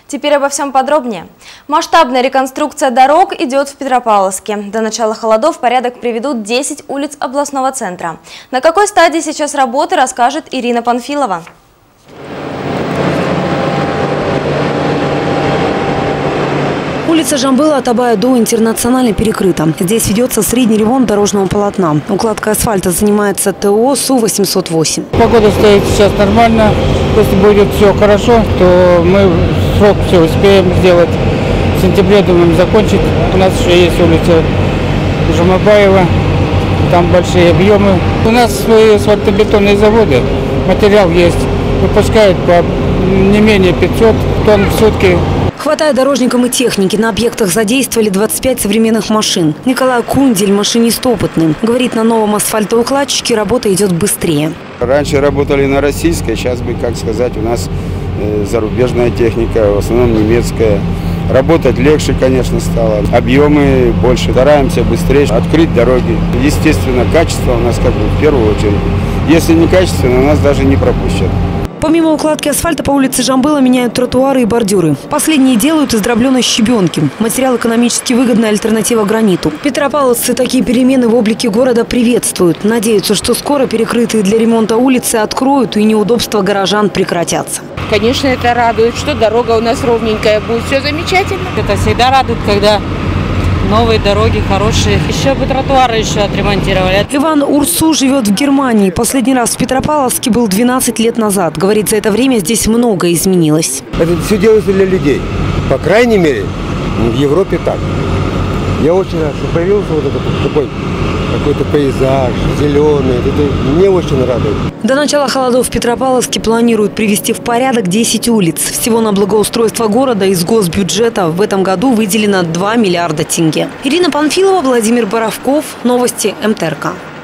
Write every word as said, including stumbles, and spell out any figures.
Теперь обо всем подробнее. Масштабная реконструкция дорог идет в Петропавловске. До начала холодов в порядок приведут десять улиц областного центра. На какой стадии сейчас работы, расскажет Ирина Панфилова. Улица Жамбыла от Абая до Интернациональной перекрыта. Здесь ведется средний ремонт дорожного полотна. Укладкой асфальта занимается ТО Су восемьсот восемь. Погода стоит сейчас нормально. Если будет все хорошо, то мы в срок все успеем сделать. В сентябре думаем закончить. У нас еще есть улица Жамабаева. Там большие объемы. У нас свои асфальтобетонные заводы. Материал есть. Выпускают по не менее пятьсот тонн в сутки. Хватая дорожникам и техники, на объектах задействовали двадцать пять современных машин. Николай Кундель, машинист опытный, говорит, на новом асфальтоукладчике работа идет быстрее. Раньше работали на российской, сейчас бы, как сказать, у нас э, зарубежная техника, в основном немецкая. Работать легче, конечно, стало. Объемы больше. Стараемся быстрее открыть дороги. Естественно, качество у нас как бы в первую очередь. Если не качественно, нас даже не пропустят. Помимо укладки асфальта по улице Жамбыла меняют тротуары и бордюры. Последние делают из дробленой щебенки. Материал экономически выгодная альтернатива граниту. Петропавловцы такие перемены в облике города приветствуют. Надеются, что скоро перекрытые для ремонта улицы откроют и неудобства горожан прекратятся. Конечно, это радует, что дорога у нас ровненькая будет. Все замечательно. Это всегда радует, когда новые дороги хорошие. Еще бы тротуары еще отремонтировали. Иван Урсу живет в Германии. Последний раз в Петропавловске был двенадцать лет назад. Говорит, за это время здесь многое изменилось. Это все делается для людей. По крайней мере, в Европе так. Я очень рад, что появился вот этот такой какой-то пейзаж, зеленый. Это мне очень радует. До начала холодов в Петропавловске планируют привести в порядок десять улиц. Всего на благоустройство города из госбюджета в этом году выделено два миллиарда тенге. Ирина Панфилова, Владимир Боровков. Новости МТРК.